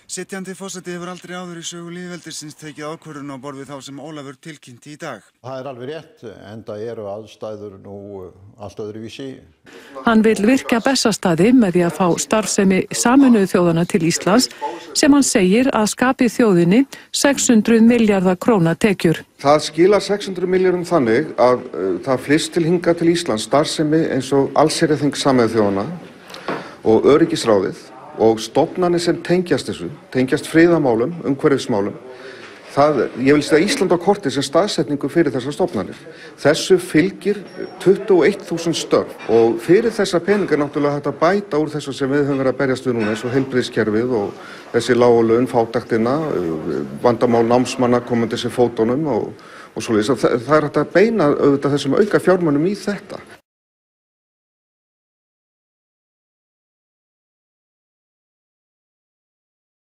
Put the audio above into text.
Sitjandi forseti hefur aldrei áður í sögu lýðveldisins tekið ákvörðun á borð við þá sem Ólafur tilkynnti í dag. Það alveg rétt, enda eru aðstæður nú allt öðruvísi. Hann vill virkja Bessastaði með því að fá starfsemi Sameinuðu þjóðanna til Íslands sem hann segir að skapi þjóðinni 600 milljarða króna tekjur. Það skilar 600 milljörðum þannig að það flyst til hingað til Íslands starfsemi eins og allsherjarþing Sameinuðu þjóðanna og öryggisráðið og stofnanir sem tengjast friðarmálum, umhverfismálum. Ég vil setja Ísland á kortið sem staðsetningu fyrir þessar stofnanir. Þessu fylgir 21.000 störf og fyrir þessa peninga náttúrulega hægt að bæta úr þessu sem við höfum verið að berjast við núna eins og heilbrigðiskerfið og þessi lágu laun, fátæktina, vandamál námsmanna komandi sér fótunum og svoleiðis. Það hægt að beina auðvitað þessum auka fjármunum í þetta.